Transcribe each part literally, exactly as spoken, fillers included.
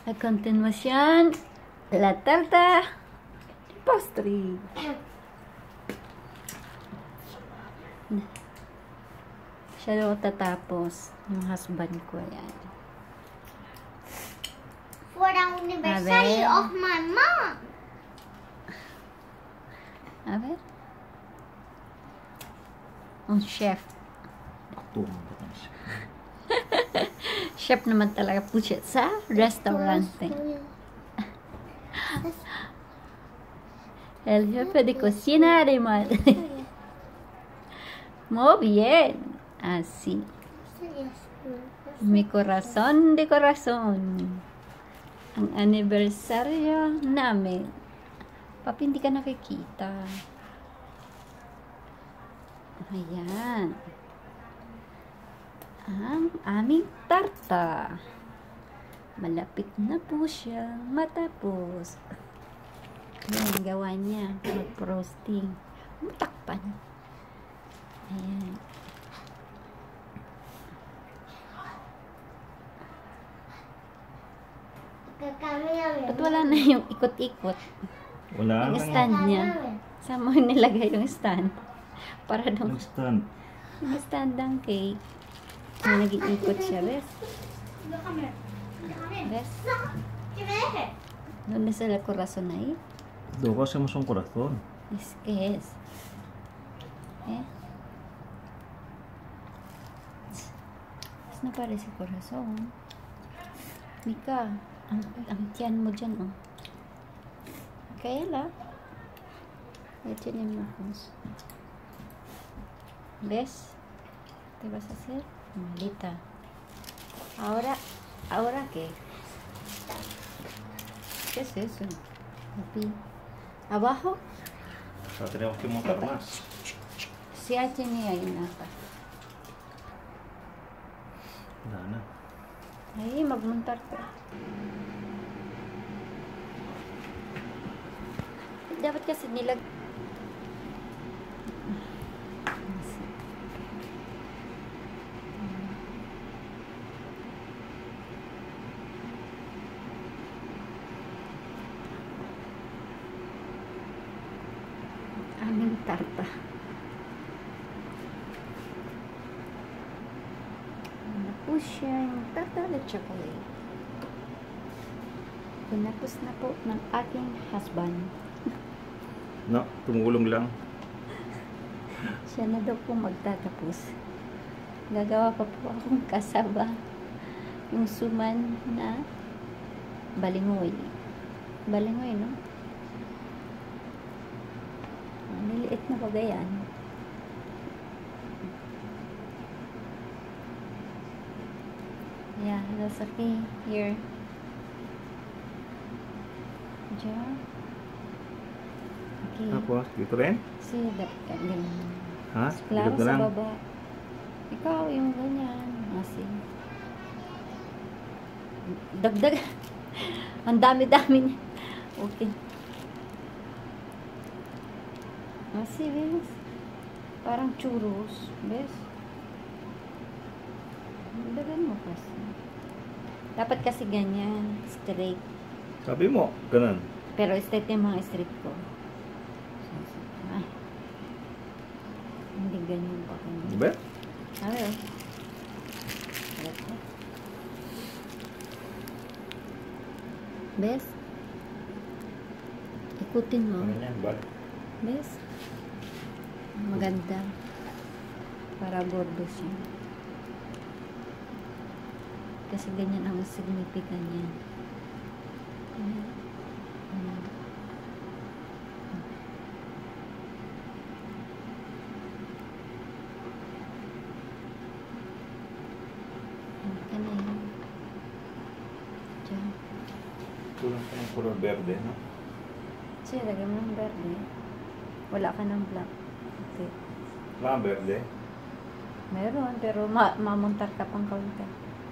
A continuación, la tarta postre. Siya daw tatapos. Yung husband ko yan. For the anniversary of my mom. A ver. Ang chef. Chef naman talaga po siya sa restaurante. El jefe de cocina de madre. Muy bien. Así. Mi corazón de corazón. Ang anibersaryo namin. Papi, hindi ka nakikita. Ayan. Ang aming tarta. Malapit na po siya matapos. Ayan, gawa niya. Mag-frosting. Mutakpan. Ayan. Ba't wala na yung ikot-ikot? Wala. Yung stand niya. Saan mo nilagay yung stand? Para daw. Yung stand. Yung stand ng cake. May nag-iikot siya, bes. Bes. ¿Dónde está el corazón ahí? Luego hacemos un corazón. Es que es. ¿Eh? No parece corazón. Mika, ang, ang tiyan mo dyan, oh. Kaya la. Ito yung ojos. ¿Ves? ¿Qué vas a hacer? Malita. Ahora, ¿ahora qué? ¿Qué es eso? Aquí. ¿Abajo? O sea, tenemos que montar más. Sí, ahí tiene ahí nada. Dana. Ahí, magmontar ka. Dapat kasi nilag... Aming tarta. Ano po siya yung tarta de chocolate. Tinapos na po ng aking husband. No, tumulong lang. Siya na daw po magtatapos. Gagawa pa po akong kasaba. Yung suman na balingoy. Balingoy, no? Niliit na pagayan. Yeah, that's okay. Here. Diyan. Okay. Tapos, dito rin? Si, dapat ganyan. Ha? Klaro Dito sa lang? baba. Ikaw, yung ganyan. Asi. Dagdag. Ang dami-dami niya. Okay. Asi, bes. Parang churros. Bes. Dagan mo kasi. Dapat kasi ganyan. Straight. Sabi mo, ganun. Pero straight yung mga straight ko. Ay. Hindi ganyan pa kanya. Diba? Sabi oh. Bes? Ikutin mo. Ganyan, ba? Bes? Maganda. Para gordo siya. Kasi ganyan ang significant niya. Ayan. Ayan. Ayan na yun. Diyan. Kulang ka ng color verde, no? Sige, lagyan mo ng verde. Wala ka ng black. Okay. Wala kang verde. Meron, pero ma mamuntar ka pang kaunti.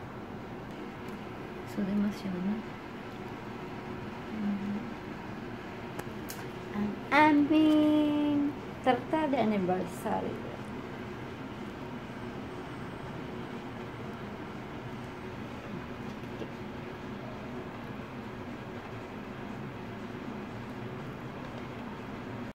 So, demasiado, no? Mm. Ang aming tarta de aniversario.